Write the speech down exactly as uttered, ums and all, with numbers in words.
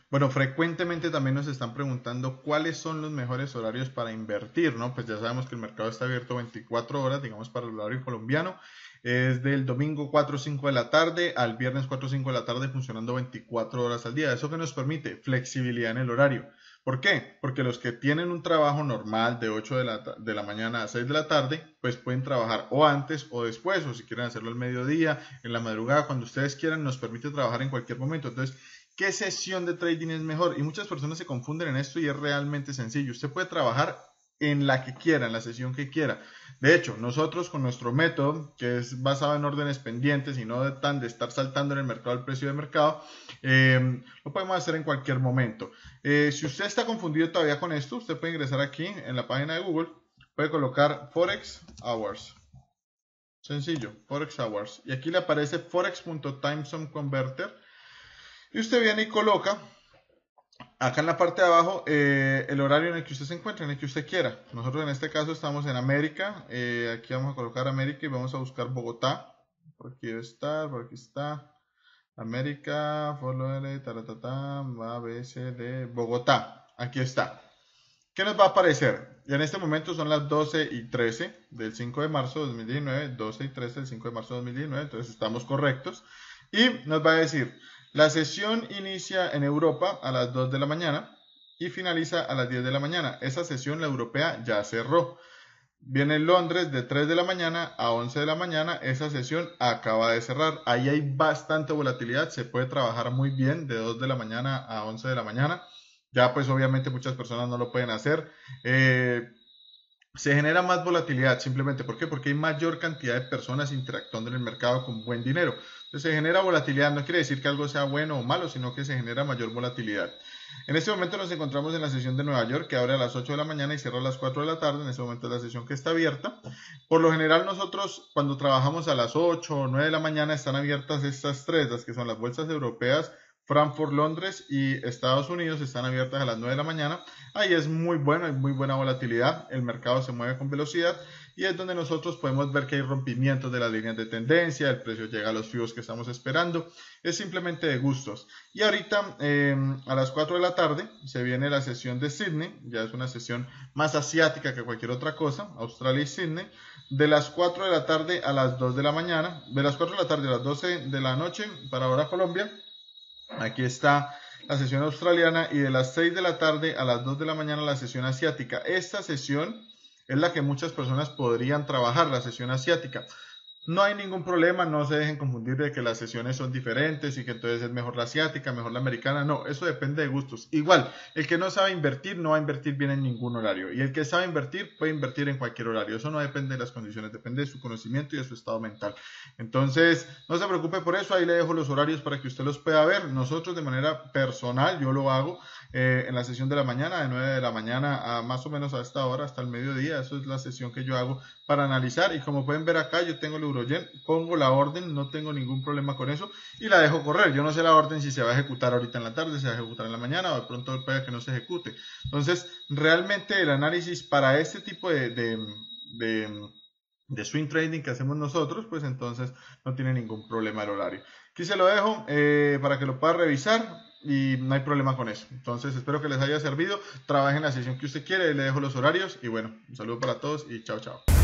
Bueno, frecuentemente también nos están preguntando cuáles son los mejores horarios para invertir, ¿no? Pues ya sabemos que el mercado está abierto veinticuatro horas, digamos para el horario colombiano. Es del domingo cuatro o cinco de la tarde al viernes cuatro o cinco de la tarde, funcionando veinticuatro horas al día. ¿Eso que nos permite? Flexibilidad en el horario. ¿Por qué? Porque los que tienen un trabajo normal de ocho de la, de la mañana a seis de la tarde, pues pueden trabajar o antes o después, o si quieren hacerlo al mediodía, en la madrugada, cuando ustedes quieran, nos permite trabajar en cualquier momento. Entonces, ¿qué sesión de trading es mejor? Y muchas personas se confunden en esto y es realmente sencillo. Usted puede trabajar en la que quiera, en la sesión que quiera. De hecho, nosotros con nuestro método, que es basado en órdenes pendientes y no de tan de estar saltando en el mercado el precio de mercado, eh, lo podemos hacer en cualquier momento. Eh, si usted está confundido todavía con esto, usted puede ingresar aquí en la página de Google, puede colocar Forex Hours. Sencillo, Forex Hours. Y aquí le aparece forex punto timezone converter. Y usted viene y coloca acá en la parte de abajo eh, el horario en el que usted se encuentra, en el que usted quiera. Nosotros en este caso estamos en América. Eh, aquí vamos a colocar América y vamos a buscar Bogotá. Por aquí debe estar, por aquí está. América, follower, taratata, A, B, C, D, Bogotá. Aquí está. ¿Qué nos va a aparecer? Y en este momento son las doce y trece del cinco de marzo de dos mil diecinueve. doce y trece del cinco de marzo de dos mil diecinueve. Entonces estamos correctos. Y nos va a decir, la sesión inicia en Europa a las dos de la mañana y finaliza a las diez de la mañana. Esa sesión, la europea, ya cerró. Viene Londres de tres de la mañana a once de la mañana. Esa sesión acaba de cerrar. Ahí hay bastante volatilidad. Se puede trabajar muy bien de dos de la mañana a once de la mañana. Ya pues obviamente muchas personas no lo pueden hacer. Eh, se genera más volatilidad simplemente. ¿Por qué? Porque hay mayor cantidad de personas interactuando en el mercado con buen dinero. Entonces se genera volatilidad. No quiere decir que algo sea bueno o malo, sino que se genera mayor volatilidad. En este momento nos encontramos en la sesión de Nueva York, que abre a las ocho de la mañana y cierra a las cuatro de la tarde. En este momento es la sesión que está abierta. Por lo general nosotros cuando trabajamos a las ocho o nueve de la mañana están abiertas estas tres, las que son las bolsas europeas, Frankfurt, Londres y Estados Unidos, están abiertas a las nueve de la mañana. Ahí es muy bueno, hay muy buena volatilidad, el mercado se mueve con velocidad y es donde nosotros podemos ver que hay rompimientos de las líneas de tendencia, el precio llega a los fijos que estamos esperando, es simplemente de gustos. Y ahorita eh, a las cuatro de la tarde se viene la sesión de Sydney, ya es una sesión más asiática que cualquier otra cosa, Australia y Sydney, de las cuatro de la tarde a las dos de la mañana, de las cuatro de la tarde a las doce de la noche para hora Colombia. Aquí está la sesión australiana y de las seis de la tarde a las dos de la mañana la sesión asiática. Esta sesión es la que muchas personas podrían trabajar, la sesión asiática. No hay ningún problema, no se dejen confundir de que las sesiones son diferentes y que entonces es mejor la asiática, mejor la americana. No, eso depende de gustos. Igual, el que no sabe invertir no va a invertir bien en ningún horario. Y el que sabe invertir puede invertir en cualquier horario. Eso no depende de las condiciones, depende de su conocimiento y de su estado mental. Entonces, no se preocupe por eso. Ahí le dejo los horarios para que usted los pueda ver. Nosotros de manera personal, yo lo hago eh, en la sesión de la mañana, de nueve de la mañana a más o menos a esta hora, hasta el mediodía. Eso es la sesión que yo hago para analizar. Y como pueden ver acá, yo tengo el Euroyen, pongo la orden, no tengo ningún problema con eso y la dejo correr. Yo no sé la orden si se va a ejecutar ahorita en la tarde, se va a ejecutar en la mañana o de pronto puede que no se ejecute. Entonces, realmente el análisis para este tipo de, de, de, de swing trading que hacemos nosotros, pues entonces no tiene ningún problema el horario. Aquí se lo dejo eh, para que lo pueda revisar y no hay problema con eso. Entonces, espero que les haya servido. Trabajen en la sesión que usted quiere, le dejo los horarios y bueno, un saludo para todos y chao, chao.